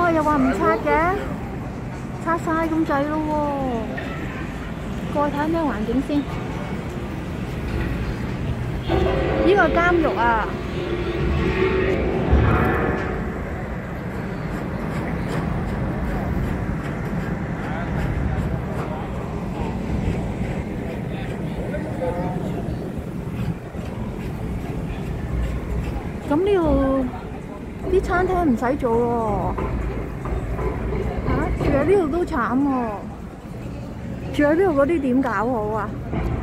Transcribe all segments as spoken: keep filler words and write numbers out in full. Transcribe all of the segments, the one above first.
啊，又話唔拆嘅，拆晒咁滯咯喎。過去睇下咩環境先。呢個監獄啊！咁呢度啲餐廳唔使做喎，嚇住喺呢度都慘喎，住喺呢度嗰啲點搞好啊？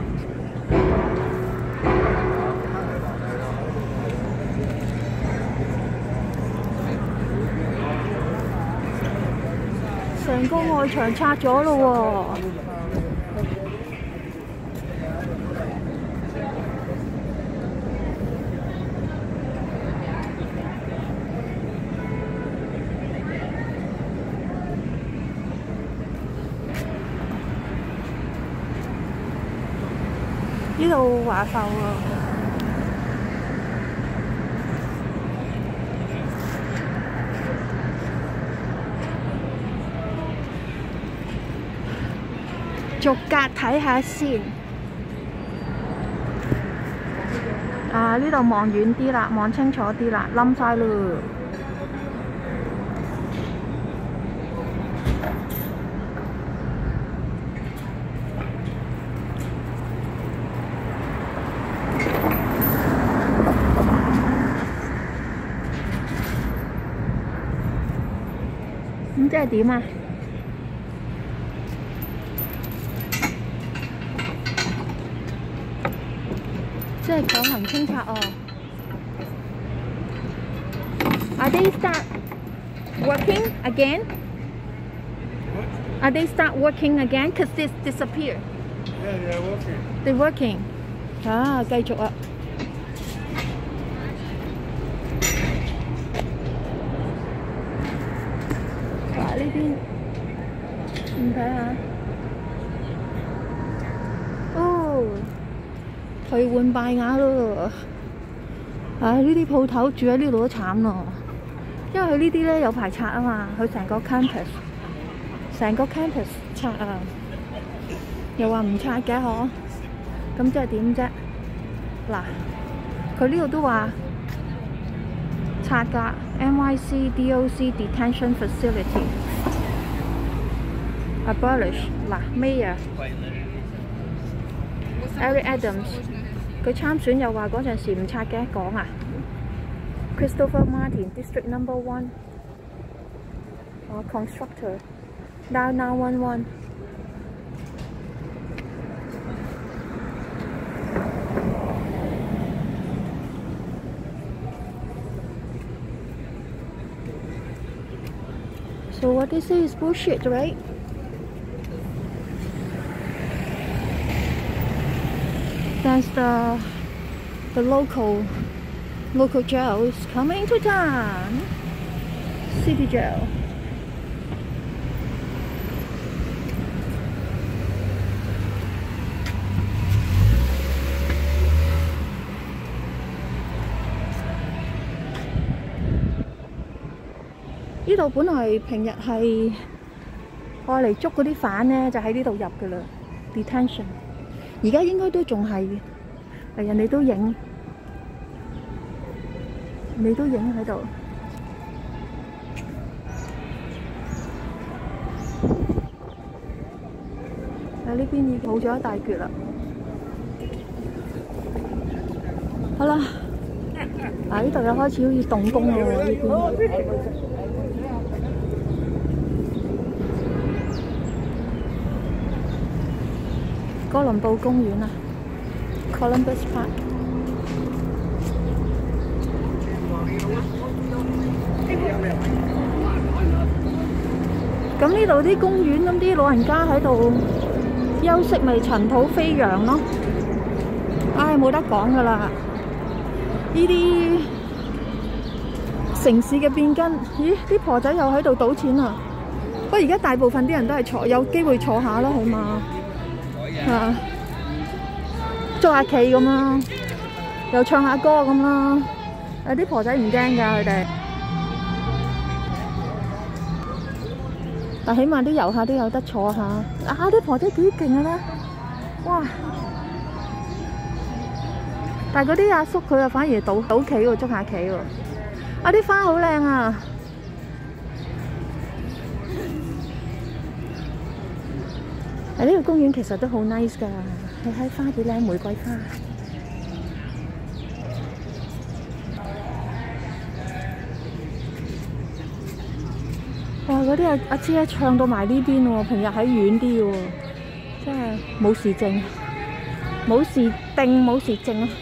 成個外牆拆咗咯喎！呢度華埠啊！逐格睇下先。啊！呢度望遠啲啦，望清楚啲啦，冧晒咯。咁即係點啊？即係強行清拆哦。Are they start working again? Are they start working again? Cause this disappear. Yeah, they're working. They working. 啊，繼續啊！哇！呢邊唔睇下。哦。頹垣敗瓦咯！唉，呢啲鋪頭住喺呢度都慘咯，因為佢呢啲咧有排拆啊嘛，佢成個 campus， 成個 campus 拆啊，又話唔拆嘅嗬，咁即係點啫？嗱，佢呢度都話拆㗎 ，N Y C D O C Detention Facility abolish 嗱 Mayor Eric Adams。佢參選又話嗰陣時唔拆嘅，講啊 Christopher Martin District Number One 哦 Constructor Now Now One One So what they say is bullshit, right? That's the the local local jail is coming to town. City jail.呢度本來平日係愛嚟捉嗰啲犯咧，就喺呢度入噶啦 ，detention。而家應該都仲係嘅，人哋都影，你都影喺度。喺呢邊已經冇咗一大橛啦。好啦，啊呢度又開始好似動工喎呢邊。哥倫布公園啊 ，Columbus Park。咁呢度啲公園，咁啲老人家喺度休息，咪塵土飛揚咯。唉，冇得講噶啦！呢啲城市嘅變更，咦？啲婆仔又喺度賭錢啊！不過而家大部分啲人都係坐，有機會坐下啦，起碼。啊，捉下棋咁啦，又唱下歌咁啦。有啲婆仔唔驚㗎，佢哋。 但起碼啲遊客都有得坐下。啊！啲婆仔幾勁啊！哇！但係嗰啲阿叔佢又反而賭賭棋喎，捉下棋喎。啊！啲花好靚啊！啊！呢個公園其實都好 nice 㗎，你睇花幾靚，玫瑰花。哇！嗰啲阿阿姐唱到埋呢邊喎，平日喺遠啲喎，真係冇時靜，冇時定冇時靜啊！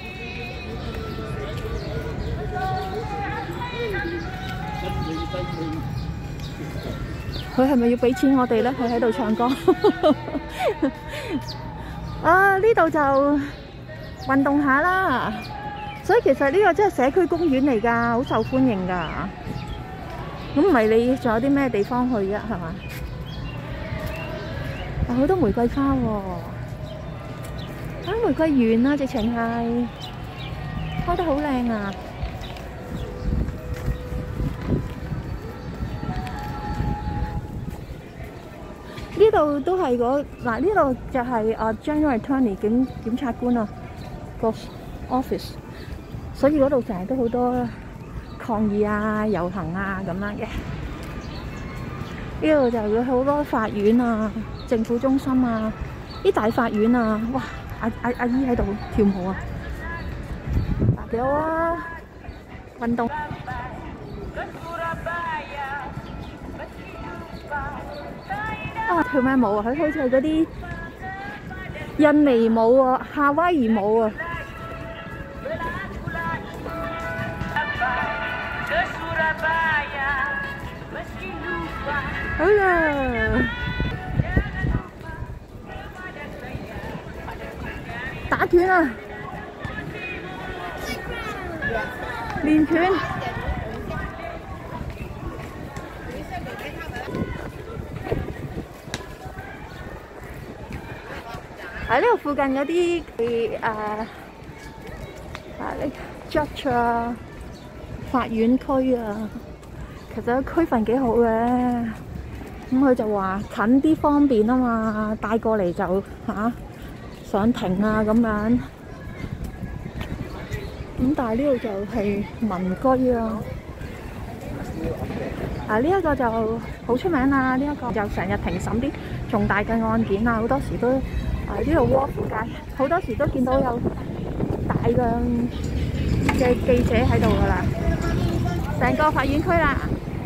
佢係咪要俾錢我哋咧？佢喺度唱歌。啊！呢度就運動下啦，所以其實呢個真係社區公園嚟㗎，好受歡迎㗎。咁唔係你仲有啲咩地方去啫？係嘛？啊，好多玫瑰花喎！啊，玫瑰園啊，直情係開得好靚啊！呢度都係嗰嗱，呢度就係啊 General Attorney 檢檢察官啊個 office， 所以嗰度成日都好多抗議啊、遊行啊咁樣嘅。呢度就有好多法院啊、政府中心啊、啲大法院啊，哇！阿阿阿姨喺度跳舞啊，嗱幾好啊！運動。啊！跳咩舞啊？佢好似係嗰啲印尼舞啊、夏威夷舞啊。好啦，打拳啊！練拳。喺呢度附近有啲誒啊呢 judge 啊、法院區啊，其實個區份幾好嘅。咁佢就話近啲方便啊嘛，帶過嚟就嚇上庭啊咁樣。咁但係呢度就係民居啊。啊！呢一個就好出名啦，呢一個就成日庭審啲重大嘅案件啊，好多時都啊呢度窩附街，好多時都見到有大量嘅記者喺度噶啦，成個法院區啦。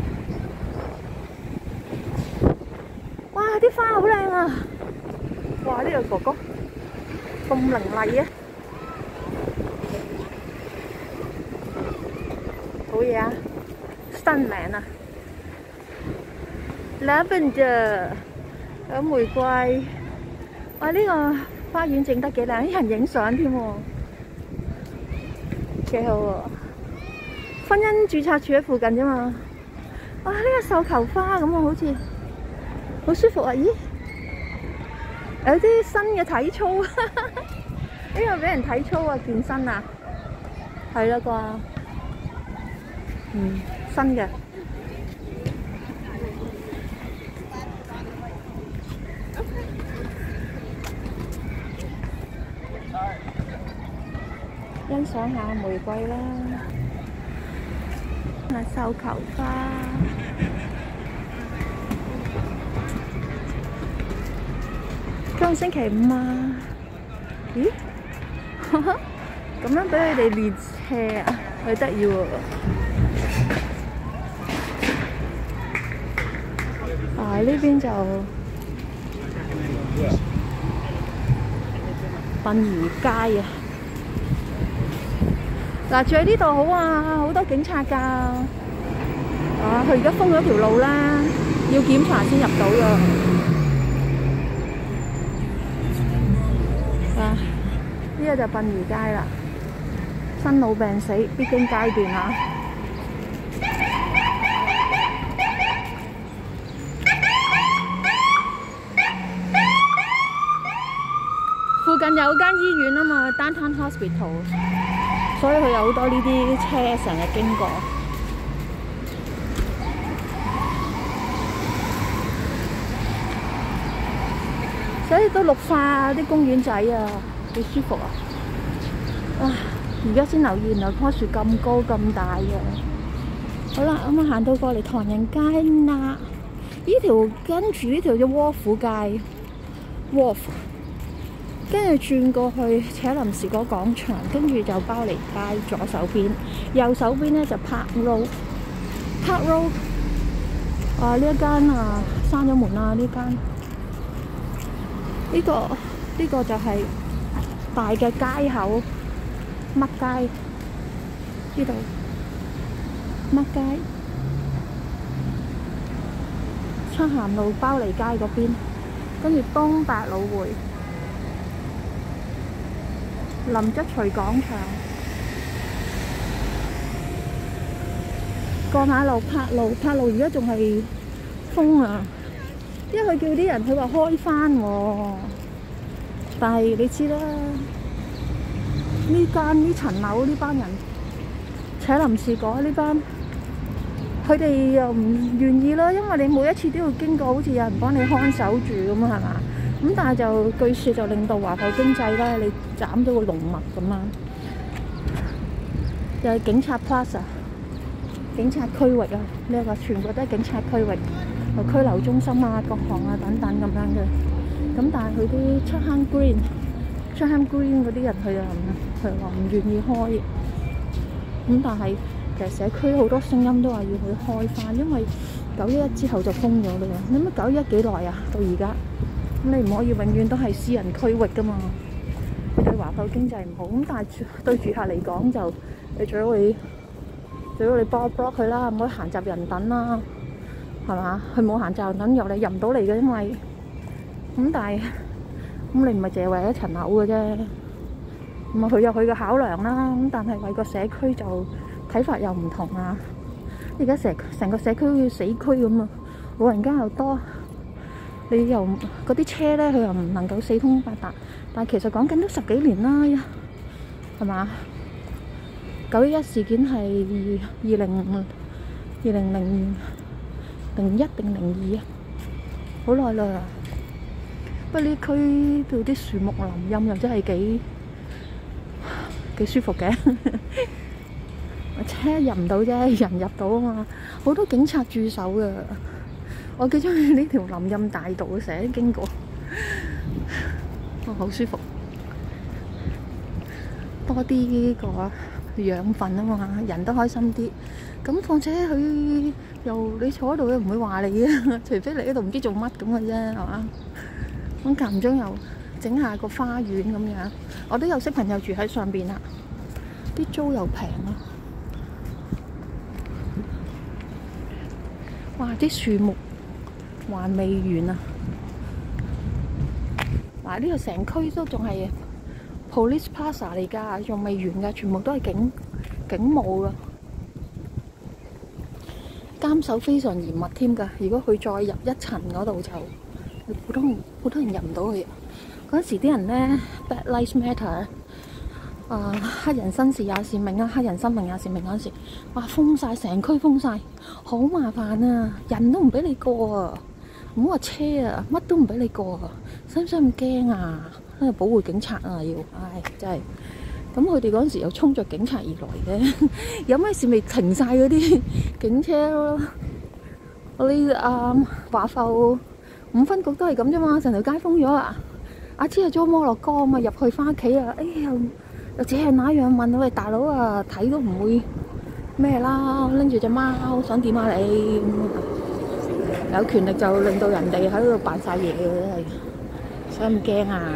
哇！啲花好靚啊！哇！呢個哥哥咁凌厲啊！好嘢啊！新名啊 ！Lavender 有玫瑰。哇！呢個花園整得幾靚，啲人影相添喎，幾好喎！婚姻註冊處喺附近啫嘛。哇！呢個繡球花咁啊，好似好舒服啊！咦？有啲新嘅體操，呢個俾人體操啊，健身啊，係啦啩？嗯，新嘅。欣賞下玫瑰啦，啊繡球花。今日星期五啊？咦？咁樣俾佢哋練車啊，佢得意喎！啊呢邊就殯儀街啊！嗱，住喺呢度好啊，好多警察㗎。啊，佢而家封咗條路啦，要檢查先入到㗎。啊，呢個就殯儀街啦，生老病死必經階段啊。附近有間醫院啊嘛 ，Downtown Hospital。所以佢有好多呢啲車成日經過。 所以都綠化啊，啲公園仔啊，幾舒服啊！啊，而家先留意原來棵樹咁高咁大嘅。好啦，咁啊行到過嚟唐人街啦，呢條跟住呢條叫窩府街 ，Wharf， 跟住轉過去扯林士嗰廣場，跟住就包利街左手邊，右手邊咧就 Park Road，Park Road。啊！呢一間啊，閂咗門啦！呢間呢個呢個就係大嘅街口，乜街？呢度乜街？漆咸路包利街嗰邊，跟住東百老匯、林則徐廣場、過馬路柏路，柏路而家仲係封啊，因為佢叫啲人佢話開返喎，但係你知啦，呢間呢層樓呢班人扯林士果呢班，佢哋又唔願意啦，因為你每一次都要經過，好似有人幫你看守住咁啊，係嘛？咁但係就據說就令到華埠經濟啦，你斬咗個龍脈咁啊，又係警察 Plaza。警察區域啊，呢個全部都係警察區域，有拘留中心啊、各行啊等等咁樣嘅。咁但係佢啲出坑 Green、出坑 Green 嗰啲人，佢又唔佢話唔願意開。咁但係其實社區好多聲音都話要去開翻，因為九一一之後就封咗啦。你乜九一一幾耐啊？到而家咁你唔可以永遠都係私人區域噶嘛？佢對華埠經濟唔好，咁但係對住客嚟講就你最好你。最好你 block block 佢啦，唔可以閒雜人等啦，係嘛？佢冇閒雜人等入嚟，入唔到嚟嘅，因為咁但係咁你唔係淨係為一層樓嘅啫，咁啊佢有佢嘅考量啦。咁但係為個社區就睇法又唔同啊！而家成成個社區好似死區咁啊，老人家又多，你又嗰啲車咧，佢又唔能夠四通八達。但係其實講緊都十幾年啦，係嘛？九一一事件係二零二零零零一定零二啊，好耐啦。不過呢區度啲樹木林蔭又真係幾幾舒服嘅。車入唔到啫，人入到啊嘛。好多警察駐守㗎，我幾中意呢條林蔭大道，成日經過，哇，好舒服，多啲個養分啊嘛，人都開心啲。咁況且佢又你坐喺度，佢唔會話你啊，除非你喺度唔知做乜咁嘅啫，係嘛？咁間唔中又整下個花園咁樣。我都有識朋友住喺上邊啦，啲租又平啊。哇！啲樹木還未完啊！嗱，呢個成區都仲係 Police Plaza 嚟㗎，仲未完㗎，全部都係警警務㗎，監守非常嚴密添㗎。如果佢再入一層嗰度，就好多好多人入唔到去。嗰時啲人咧 Black Lives Matter 啊，黑人紳士也是命啊，黑人生命也是命嗰陣時，哇封晒成區封晒，好麻煩啊！人都唔俾你過啊，唔好話車啊，乜都唔俾你過啊，使唔使咁驚啊？因為保護警察啊要，唉真係。咁佢哋嗰陣時又衝着警察而來嘅，有咩事咪停晒嗰啲警車咯。我呢啊華埠五分局都係咁啫嘛，成條街封咗啊！阿姐係租摩洛哥啊嘛，入去翻屋企啊，哎呀〜又這係那樣問喂大佬啊，睇都唔會咩啦，拎住隻貓想點下你，有權力就令到人哋喺度扮晒嘢嘅，真係使咁驚啊！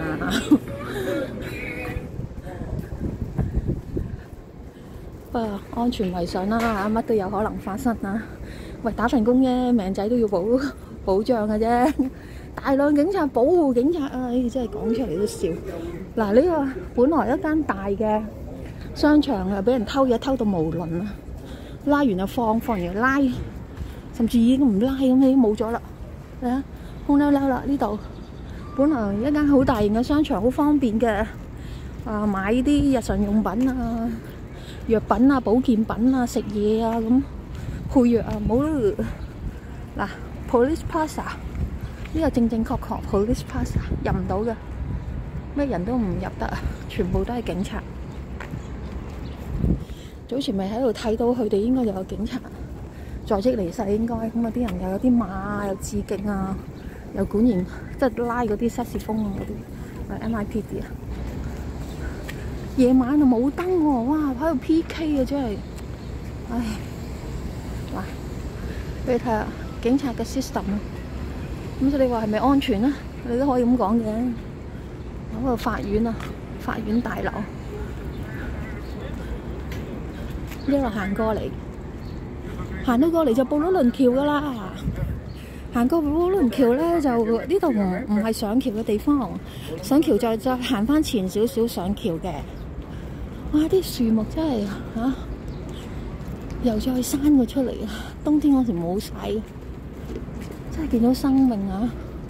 不過安全為上啦，乜都有可能發生啊！喂，打份工啫，命仔都要保保障嘅啫。大量警察保護警察啊！真係講出嚟都笑。嗱，呢個本來一間大嘅商場啊，俾人偷嘢偷到無倫啊！拉完又放，放完又拉，甚至已經唔拉咁，已經冇咗啦。嚟啊，空溜溜啦！呢度本來一間好大型嘅商場，好方便嘅啊，買啲日常用品啊、藥品啊、保健品啊、食嘢啊咁配藥啊，冇啦。嗱 ，Police Plaza。 呢個正正確確 police pass 入唔到嘅，咩人都唔入得啊！全部都係警察。早前咪喺度睇到佢哋應該又有警察在職離世，應該咁啊！啲人又有啲罵，又致敬啊，又管嚴，即係拉嗰啲失事風啊嗰啲 M I P D 啊。夜晚就冇燈喎，哇！喺度 P K 啊，真係，唉，嗱，俾你睇下警察嘅 system 啊。咁所以你話係咪安全啊？你都可以咁講嘅。嗰個法院啊，法院大樓一路行過嚟，行到過嚟就布魯倫橋噶啦。行過布魯倫橋咧，就呢度唔唔係上橋嘅地方，上橋再再行翻前少少上橋嘅。哇！啲樹木真係嚇、啊，又再生咗出嚟啊！冬天嗰時冇晒，真係見到生命啊！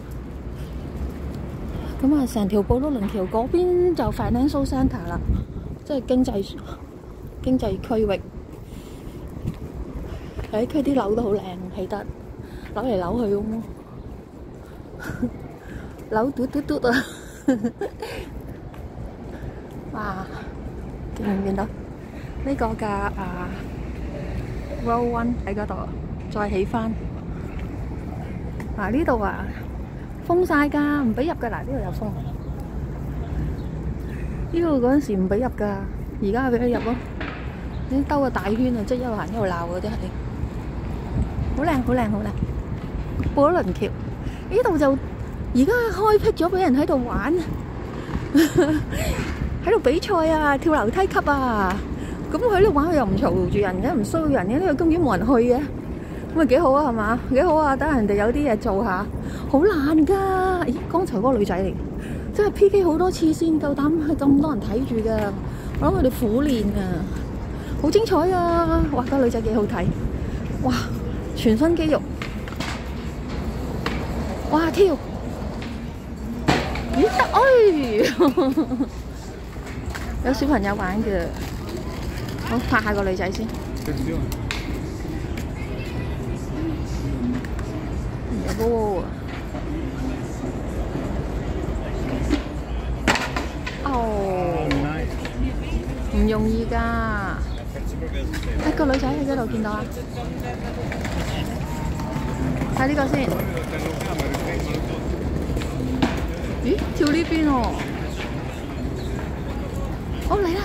咁啊，成條布魯倫橋嗰邊就 Financial Centre 啦，即係經濟經濟區域。喺區啲樓都好靚，起得扭嚟扭去咁咯，扭嘟嘟嘟啊！哇！見唔見到呢個嘅啊 Row One 喺嗰度，再起翻。嗱呢度啊封晒㗎，唔俾入㗎。嗱呢度有封，呢度嗰陣時唔俾入㗎，而家俾佢入咯。已經兜個大圈啊，即係一路行一路鬧嗰啲係，好靚好靚好靚。布魯倫橋呢度就而家開闢咗俾人喺度玩。喺度比賽啊，跳樓梯級啊，咁佢喺度玩，佢又唔嘈住人嘅，唔騷擾人嘅，呢個公園冇人去嘅，咁咪幾好啊，係嘛？幾好啊，等人哋有啲嘢做下，好難噶。咦，剛才嗰個女仔嚟，真係 P K 好多次先夠膽係咁多人睇住噶，我諗佢哋苦練啊，好精彩啊！哇，個女仔幾好睇，哇，全身肌肉，哇跳，咦得哎！有小朋友玩嘅，好拍下個女仔先。有喎，哦，唔容易㗎。一個女仔喺嗰度見到啊，睇呢個先。咦？跳呢邊喎？好嚟啦！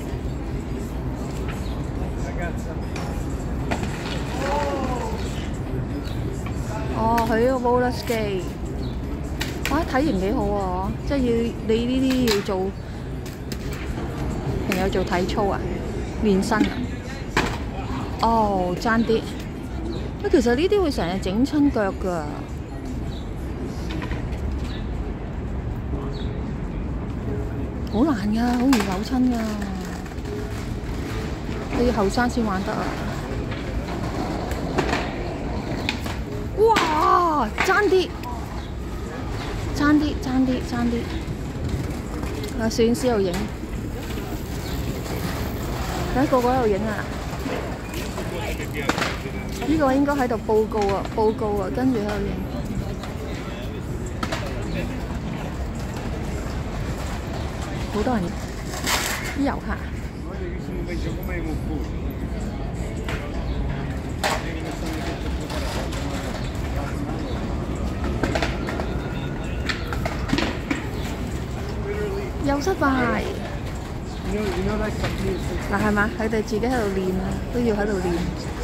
哦，佢呢個 roller skate，哇，體型幾好喎！即係要你呢啲要做，平日做體操啊，練身啊。哦，爭啲。咁其實呢啲會成日整親腳㗎。好難㗎，好易扭親㗎。你要後生先玩得啊！哇，爭啲，爭啲，爭啲，爭啲。啊，攝影師喺度影，睇個個喺度影啊！呢個應該喺度報告啊，報告啊，跟住喺度影。好多人啲遊客。又失敗。嗱係嘛？佢哋自己喺度練啊，都要喺度練。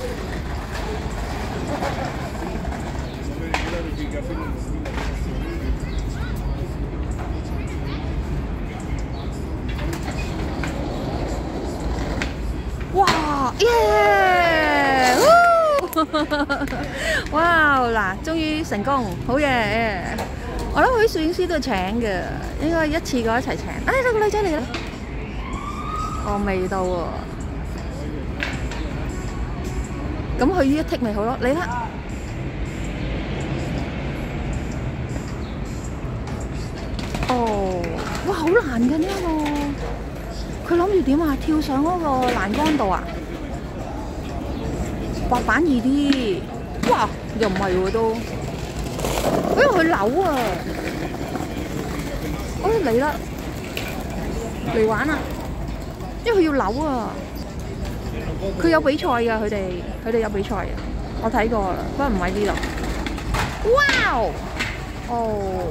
哇！耶！哇！嗱，終於成功，好嘢！我諗佢啲攝影師都請嘅，應該一次過一齊請。哎，呢個女仔嚟啦！哦，未到喎。咁佢呢一剔咪好咯？你啦！哦，哇，好難嘅呢一個。佢諗住點啊？跳上嗰個欄杆度啊？滑板易啲。哇！又唔係喎都。 因為佢扭啊！哎嚟啦，嚟玩啊！因為佢要扭啊！佢有比賽㗎，佢哋佢哋有比賽啊！我睇過啦，不過唔喺呢度。哇！哦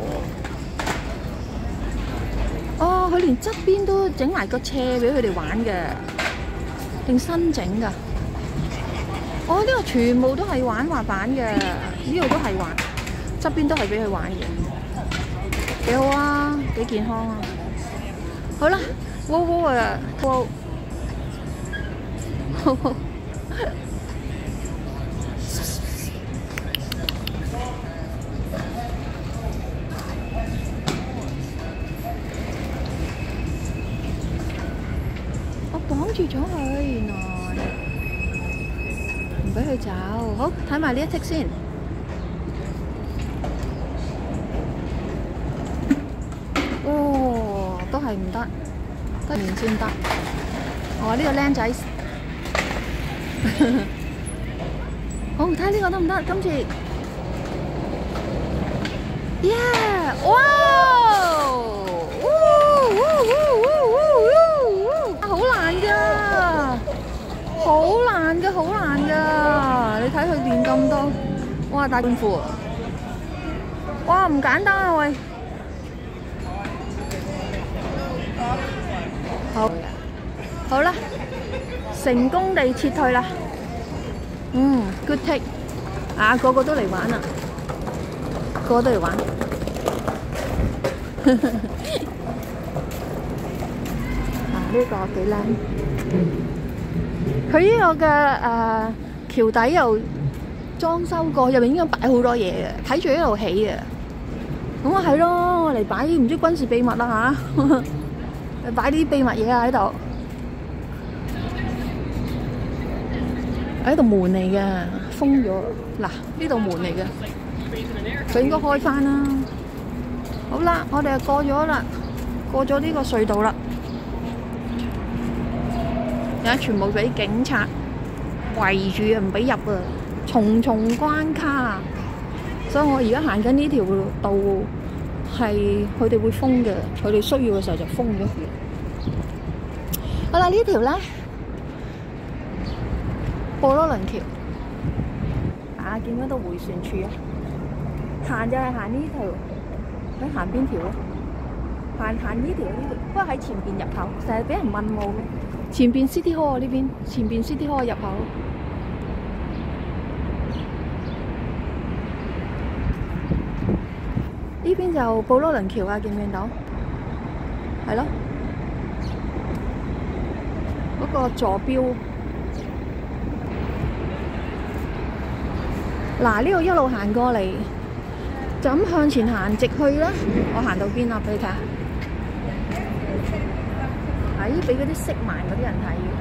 哦，佢連側邊都整埋個斜俾佢哋玩嘅，定新整㗎？哦，呢個全部都係玩滑板嘅，呢度都係玩，側邊都係俾佢玩嘅，幾好啊，幾健康啊！好啦，wow wow啊，wow，我綁住咗佢，原來。唔俾佢走，好睇埋呢一剔先。哦，都係唔得，得面先得。哦，呢個靚仔，好睇呢個得唔得？今次 ，yeah， 哇！好難㗎！好難㗎，好難㗎！你睇佢練咁多，哇大功夫！哇唔簡單啊喂！好，好啦，成功地撤退啦。嗯 ，good take。啊，個個都嚟玩啦，個個都嚟玩。啊，呢個幾靚。佢呢個嘅誒橋底又裝修過，入面應該擺好多嘢嘅，睇住一路起嘅。咁啊係咯，我嚟擺唔知軍事秘密啦嚇，擺啲秘密嘢啊喺度。喺度門嚟嘅，封咗。嗱，呢度門嚟嘅，佢應該開返啦。好啦，我哋就過咗啦，過咗呢個隧道啦。而家全部俾警察圍住啊，唔俾入啊，重重關卡。所以我而家行緊呢條道係佢哋會封嘅，佢哋需要嘅時候就封咗佢。好啦，呢條咧布羅倫橋啊，見嗰度迴旋處啊，行就係行呢條，你行邊條啊？行行呢條呢條，不過喺前邊入口，成日俾人問我。前邊 City Hall 呢邊，前邊 City Hall 入口。呢邊就布羅倫橋啊，見唔見到？係咯，嗰個座標。嗱，呢度一路行過嚟，就咁向前行直去啦。我行到邊啊？俾你睇下。俾嗰啲識埋嗰啲人睇嘅。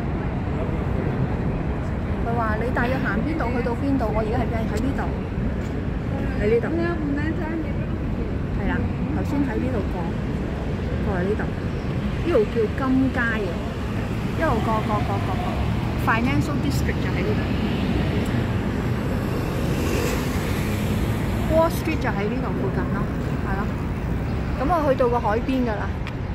佢話你大約行邊度去到邊度？我而家係喺呢度，喺呢度。係啦，頭先喺呢度過，過嚟呢度。呢度叫金街啊，一路過過過過過 ，Financial District 就喺呢度 ，Wall Street 就喺呢度附近咯，係咯。咁我去到個海邊㗎啦。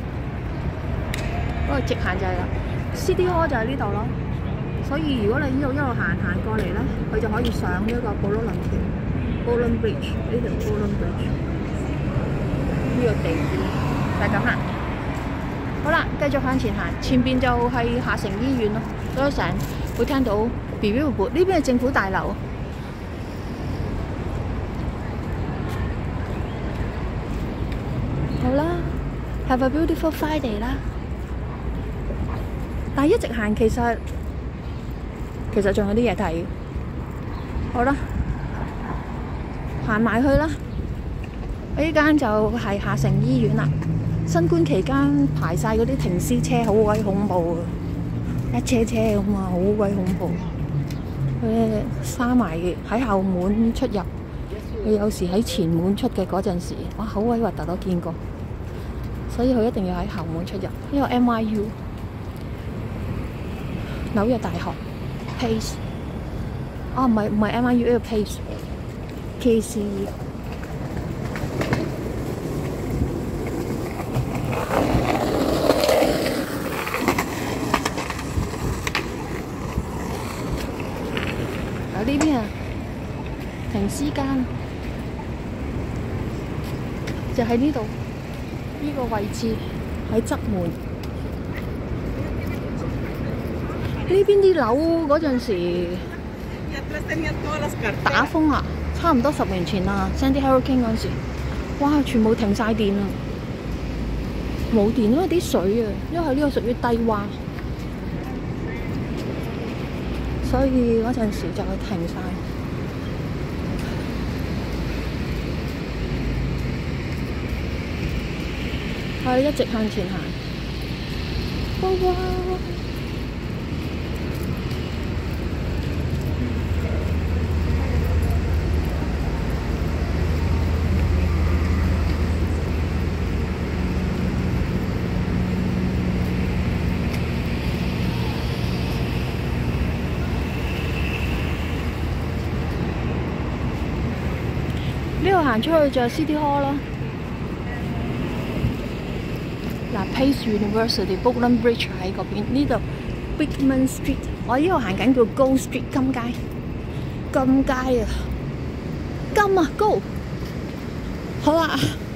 嗰個直行就係啦 ，City Hall 就喺呢度咯。所以如果你呢度一路行行過嚟咧，佢就可以上呢個布羅倫橋 （Bolan Bridge） 呢條 Bolan Bridge 呢個地就係咁啦。好啦，繼續向前行，前邊就係下城醫院咯。所以成日會聽到 Billboard， 呢邊係政府大樓。好啦 ，Have a beautiful Friday 啦。但係一直行，其實其實仲有啲嘢睇。好啦，行埋去啦。呢間就係下城醫院啦。新冠期間排晒嗰啲停屍車，好鬼恐怖啊！一車車咁啊，好鬼恐怖。佢閂埋喺後門出入，佢有時喺前門出嘅嗰陣時，哇，好鬼核突都見過。所以佢一定要喺後門出入。呢個 M I U。紐約大學 Pace， 啊唔係唔係 M I U， 呢個 Pace K C。 停屍間就喺呢度，呢個位置喺側門。呢邊啲樓嗰陣時打風啊，差唔多十年前啦 ，Sandy Hurricane 嗰陣時，哇，全部停晒電啊！冇電，因為啲水啊，因為呢個屬於低洼，所以嗰陣時就停晒。我哋一直向前行。哇哇！呢度行出去就係 City Hall 啦。嗱 ，Pace University、Brooklyn Bridge 喺嗰邊，呢度 Beekman Street。我呢度行緊叫 Gold Street 金街，金街啊，金啊 Gold。好啦，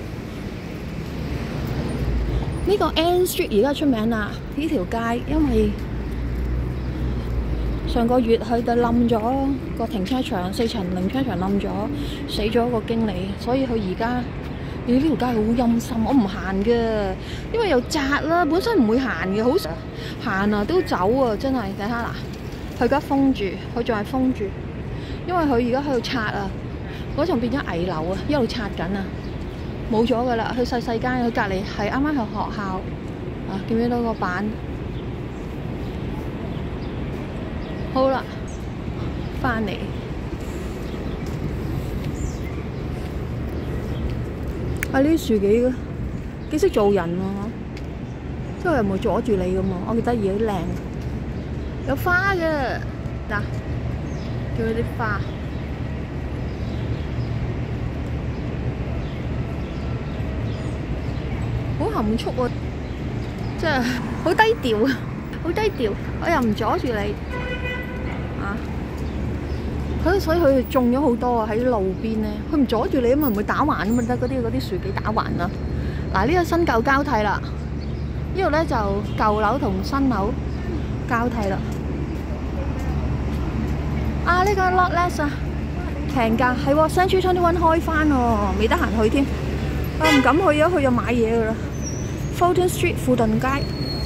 呢個 Ann Street 而家出名啦，呢條街因為上個月佢哋冧咗個停車場，四層停車場冧咗，死咗個經理，所以佢而家，咦呢條街好陰森，我唔行嘅，因為又窄啦，本身唔會行嘅，好行啊都走啊，真係睇下嗱，佢而家封住，佢仲係封住，因為佢而家喺度拆啊，嗰層變咗危樓啊，一路拆緊啊，冇咗噶啦，佢細細間，佢隔離係啱啱係學校，啊見唔見到個板？好啦，翻嚟啊！呢啲樹幾幾識做人喎，即係又唔會阻住你咁喎，我覺得嘢好靚，有花嘅嗱，叫佢啲花，好含蓄喎，即係好低調啊，好低調，我又唔阻住你。佢所以佢種咗好多啊喺路邊咧，佢唔阻住你啊嘛，唔會打橫啊嘛，得嗰啲嗰啲樹幾打橫啊！嗱，呢個新舊交替啦，呢度咧就舊樓同新樓交替啦。啊，呢個 Lottless 啊，平價係喎 ，Century Twenty One 開翻喎，未得閒去添，我唔敢去啊，去咗買嘢噶啦。Fulton Street 富頓街。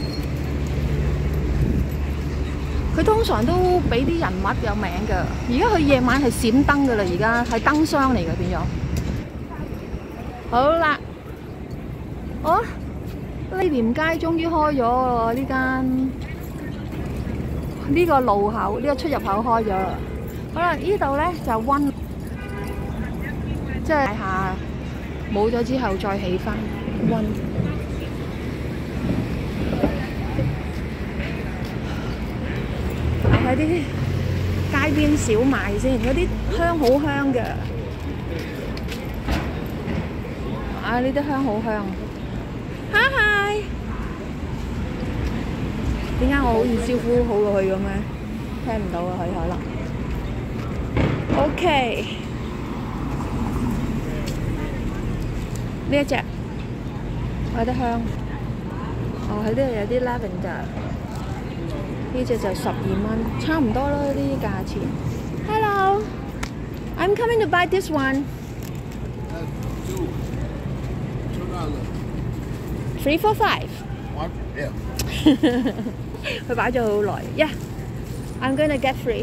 佢通常都俾啲人物有名㗎，而家佢夜晚係閃燈㗎啦，而家係燈箱嚟嘅變咗。好啦，哦，呢廉街終於開咗喎，呢間呢個路口呢個出入口開咗啦。好啦，呢度咧就溫，即係下冇咗之後再起翻溫。睇啲街邊小賣先，嗰啲香好香嘅。啊！呢啲香好香。Hi hi。點解我好似招呼好過佢咁咩？聽唔到啊，佢可能。OK。呢一隻，我覺得香。哦，喺呢度有啲 lavender。呢隻就十二蚊，差唔多啦呢啲價錢。Hello, I'm coming to buy this one. Two, two dollars. Three, four, five. One, yeah. 佢擺咗好耐。Yeah, I'm gonna get three.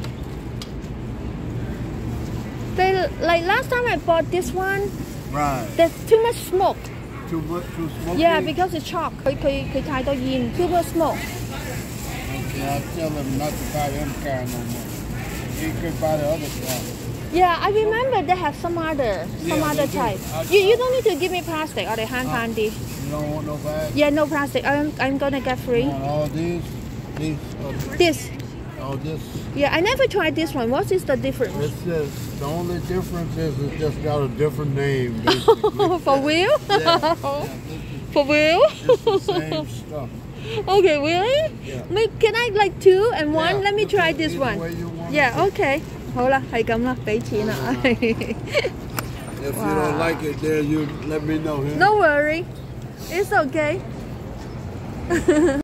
They like last time I bought this one. Right. There's too much smoke. Too much, too smoky. Yeah, because it's chalk. 佢佢佢太多煙 ，too much smoke. Yeah, I tell him not to buy them kind no more. He could buy the other kind. Yeah, I remember they have some other, some Yeah, other they do. type. I- You you don't need to give me plastic. 我哋慳慳啲。 You don't want no bag? Yeah, no plastic. I'm I'm gonna get You free. want all these? These? Uh, This. all this? Yeah, I never tried this one. What is the difference? It's just, the only difference is it just got a different name, basically. For real? Yeah, yeah, For real? it's the same stuff. Okay, really? Yeah. May- Can I like two and one? Yeah, Let me you try can this either one. way you want it Yeah, to. okay. 好啦，係咁啦，俾錢啦。 If you don't like it, then you let me know. No worry, it's okay.